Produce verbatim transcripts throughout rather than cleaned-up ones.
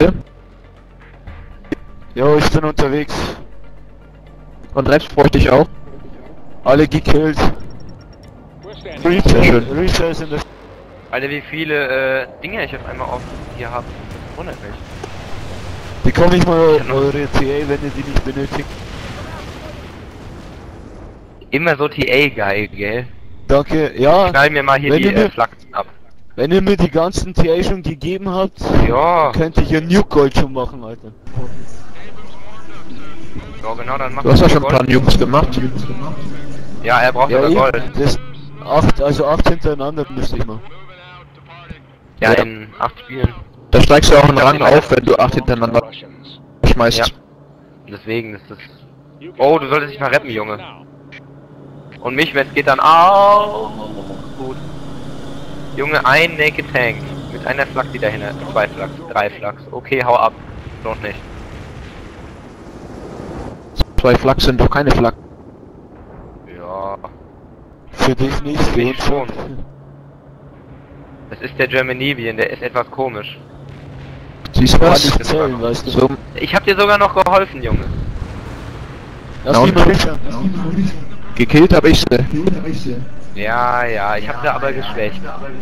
Jo, ich bin unterwegs. Und Reps bräuchte ich auch. Alle gekillt. Sehr schön. Reacher ist in der... Alter, wie viele äh, Dinge ich auf einmal auf hier habe. Das wundert mich. Bekomme ich mal eure T A, wenn ihr die nicht benötigt. Immer so T A geil, gell? Danke, ja. Knall mir mal hier wenn die ihr mir, äh, Flaggen ab. Wenn ihr mir die ganzen T A schon gegeben habt, Ja. könnte ich ja Nuke Gold schon machen, Alter. Ja, genau, dann mach Du hast ja schon ein Gold. paar Jungs gemacht. Ja, er braucht Ja, aber eben, Gold. das acht, also acht hintereinander müsste ich mal. Ja, Ja. in acht Spielen. Da steigst du auch einen Rang auf, wenn du acht hintereinander schmeißt. Ja. Deswegen ist das... Oh, du solltest dich mal retten, Junge. Und mich, wenn es geht, dann auch gut. Junge, ein Naked Tank. Mit einer Flak, die dahinter. Zwei Flaks, drei Flaks. Okay, hau ab. Noch nicht. Zwei Flaks sind doch keine Flak. Ja. Für dich nicht, Für für mich uns schon. schon. Das ist der Germanivian, der ist etwas komisch. Siehst du Kann was? nicht zählen, weißt du. So, Ich hab dir sogar noch geholfen, Junge. Lass Ja, mich mal Reacher. gekillt hab ich sie. Ja, ja, ich hab sie aber geschwächt.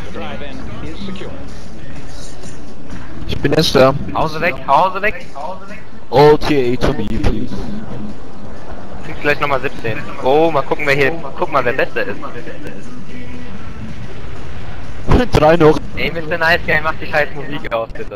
Ich bin erst da. Hause weg, Hause weg. All T A to me, please. Kriegst gleich nochmal siebzehn. Oh, mal gucken, wer hier... Guck mal, wer besser ist. Drei noch. Ey, Mister Nice Guy, mach die scheiß Musik aus, bitte.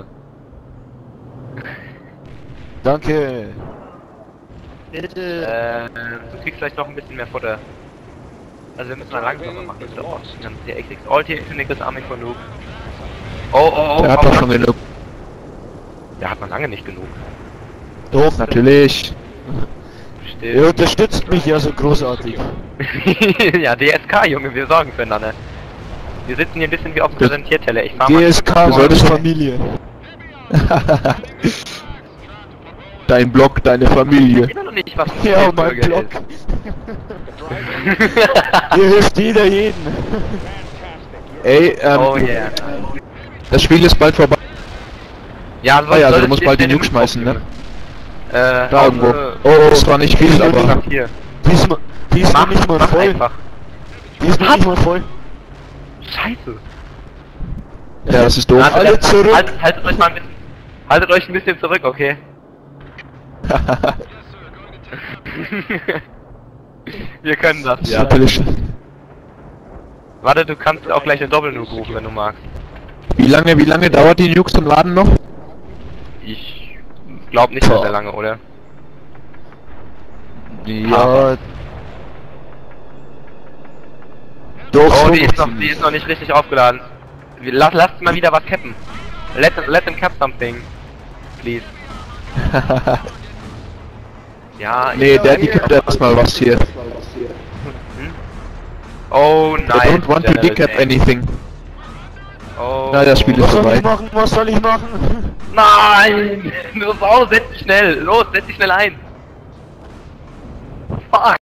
Danke. Äh, du kriegst vielleicht noch ein bisschen mehr Futter. Also wir müssen mal langsamer machen, das ist doch dann T X X. All T X X ist Army von Noob. Oh, oh, oh, Der hat oh, doch schon genug. Der hat man lange nicht genug. Doch, Natürlich. ihr Still. unterstützt mich ja so großartig. Ja, D S K, Junge, wir sorgen füreinander. Wir sitzen hier ein bisschen wie auf dem Das- Präsentierteller. Ich fahr mal... D S K, Du solltest- meine Familie. Dein Block, deine Familie. immer noch nicht, was ein Ja, mein Bürger Block. ist. Hier hilft jeder jeden. Ey, ähm, Oh yeah. das Spiel ist bald vorbei. Ja, Ah ja, also du musst bald den Nuke schmeißen, ne? Äh, Da irgendwo. Hause- Oh, das war nicht viel, aber... Hier. Diesmal, diesmal Mach, nicht mal mach voll. einfach. Diesmal nicht mal voll. Scheiße. Ja, das ist doof. Also, Alle äh, zurück. Halt, haltet euch mal ein bisschen, haltet euch ein bisschen zurück, okay? Wir können das, ja. Natürlich. Warte, du kannst auch gleich eine Doppelnuke rufen, wenn du magst. Wie lange, wie lange dauert die Nukes zum Laden noch? Ich glaube nicht mehr sehr lange, oder? Ja. Doch, Oh, schon die ist noch, ziemlich. die ist noch nicht richtig aufgeladen. Wir- Lass, lasst mal wieder was cappen. Let, let them cap something. Please. Ja, Nee, ich- Daddy gibt erstmal was hier. Oh I nein. don't want to decap anything. Oh. Na, das Spiel ist Was soll vorbei. ich machen? Was soll ich machen? Nein! Los, setz dich schnell! Los, setz dich schnell ein! Fuck!